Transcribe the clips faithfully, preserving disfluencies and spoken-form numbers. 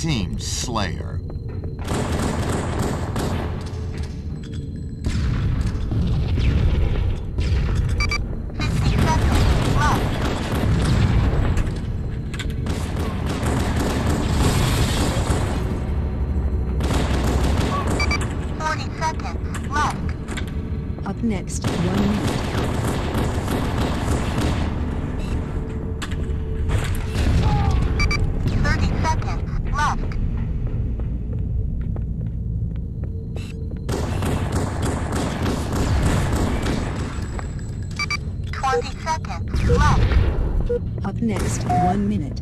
Team Slayer. Up next, one minute. thirty seconds left. twenty seconds left. Up next, one minute.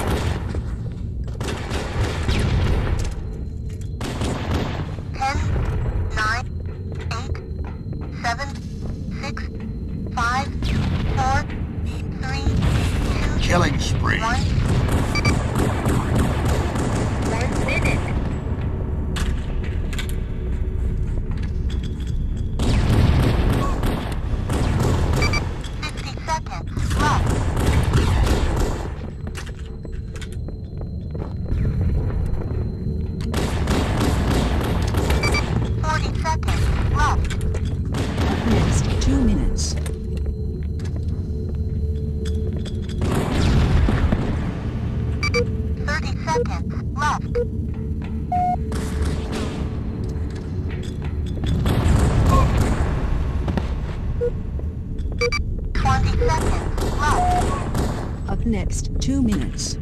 ten, nine, eight, seven, six, five, four, three, two, Killing spree. one. One minute. Fifty seconds left. Forty seconds left. Up next, two minutes. Thirty seconds left. Twenty seconds left. Up next, two minutes.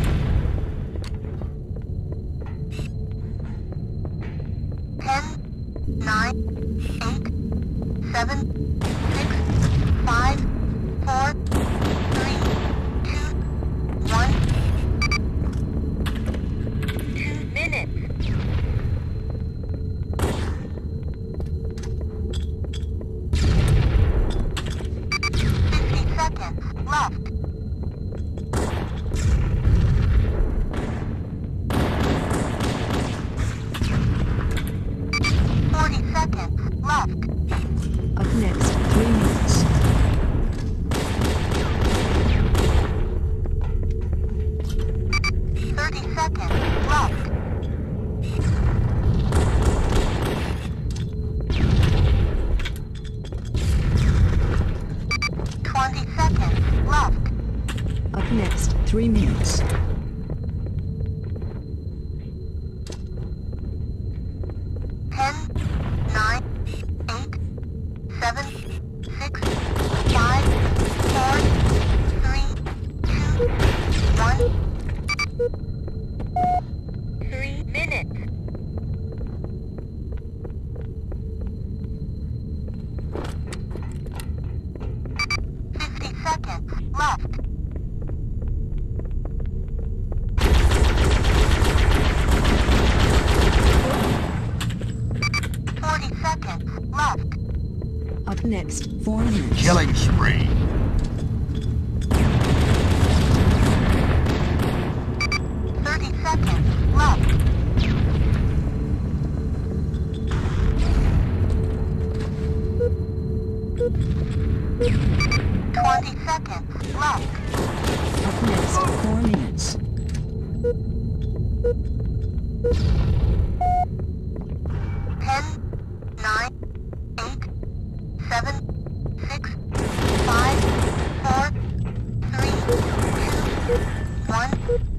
Ten, nine, eight, seven, six, five, four, three, two, one. Two minutes. Fifty seconds left. Forty seconds left. Up next, three minutes. Thirty seconds left. Twenty seconds left. Up next, three minutes. Ten, nine, eight, seven, six, five, four, three, two, one. Three minutes. Fifty seconds left. Forty seconds left. Up next, four minutes. Killing spree. Thirty seconds left. Twenty seconds left. Up next, four minutes. Ten, nine, eight, seven, six, five, four, three, two, one.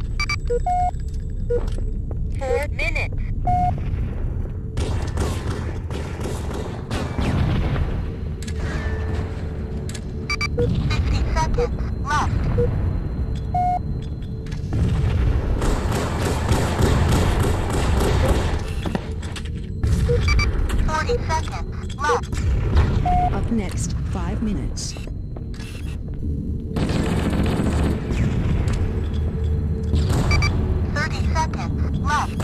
Four minutes. Fifty seconds left. Forty seconds left. Up next, five minutes. Thirty seconds left.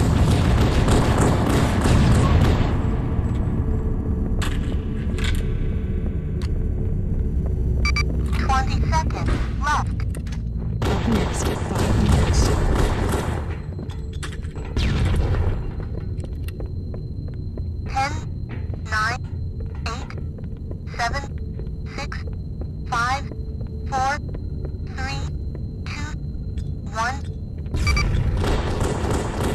Twenty seconds left. Up next, five minutes. Ten, nine, eight, seven, six, five, four, three, two, one.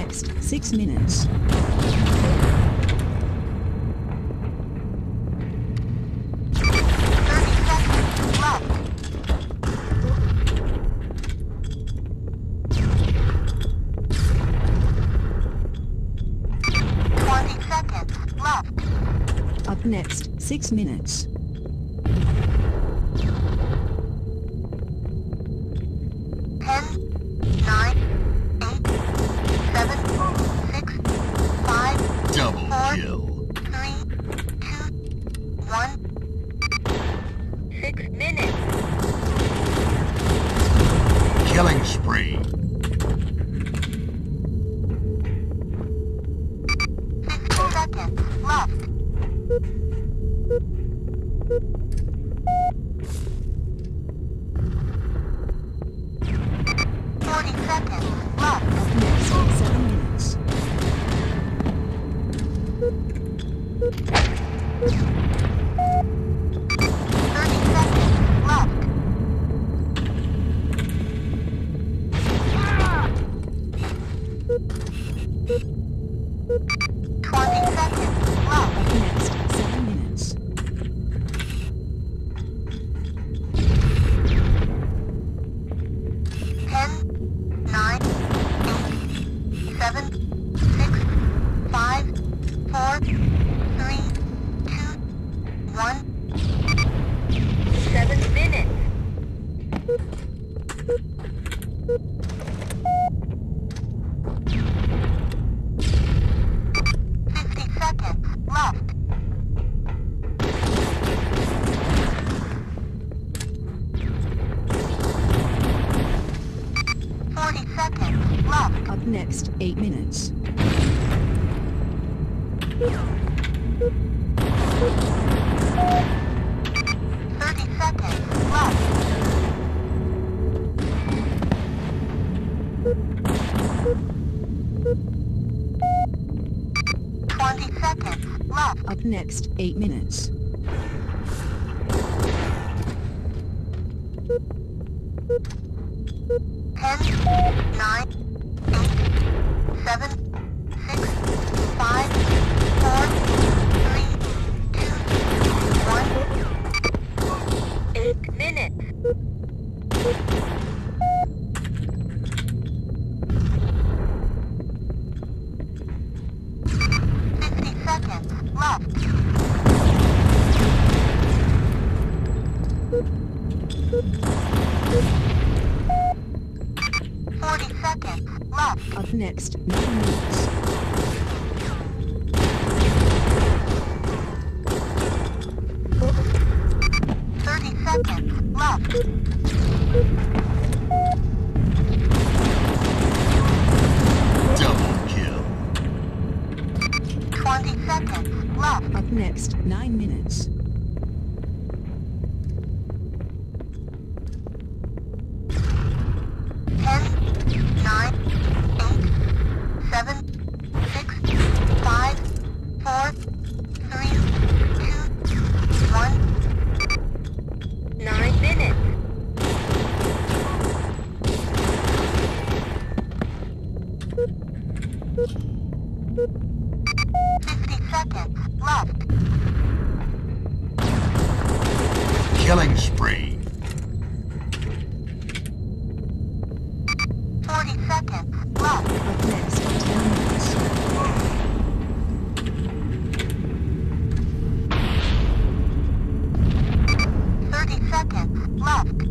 next, six minutes. thirty seconds left. twenty seconds left. Up next, six minutes. ten, nine, eight, seven, six, five, Double four, kill. three, two, one. Six minutes. Killing spree. Fifty seconds left. Forty seconds left. Up next, seven minutes. Thirty seconds left. Twenty seconds left. Up next, seven minutes. Ten, nine, eight, seven, six, five, four, three, two, one. Seven minutes. Fifty seconds left. Forty seconds left. Up next, eight minutes. Thirty seconds left. Twenty seconds left. Up next, eight minutes. Ten, nine, eight, seven, six, five, four, three, two, one. Eight minutes. Fifty seconds left. Forty seconds left. Up next, nine minutes. Thirty seconds left. Double kill. Twenty seconds left. Up next, nine minutes. Ten, nine, eight, seven, six, five, four, three, two, one. Nine minutes. Fifty seconds left. Killing spree. Forty seconds left. Up next, ten minutes. Thirty seconds left.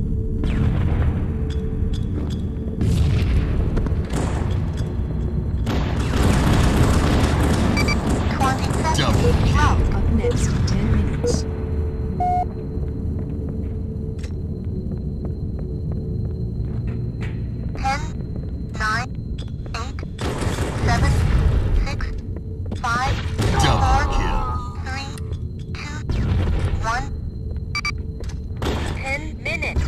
Twenty Double seconds kill. left. Up next, ten minutes. Ten, nine, eight, seven, six, five, Double four, kill. three, two, one. Ten minutes.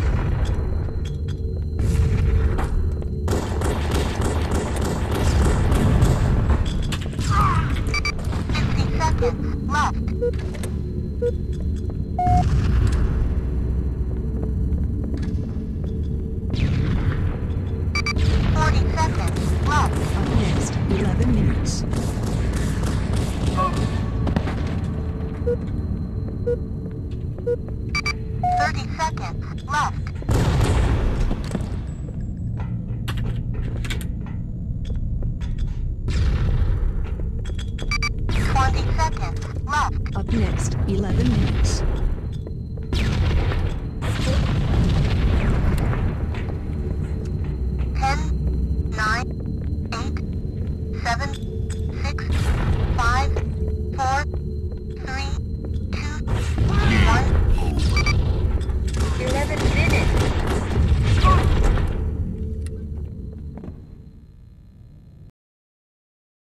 Fifty seconds left. Forty seconds left. Up next, eleven seven minutes. thirty seconds left. twenty seconds left. Up next, eleven minutes. ten, nine, eight, seven, six, five, four,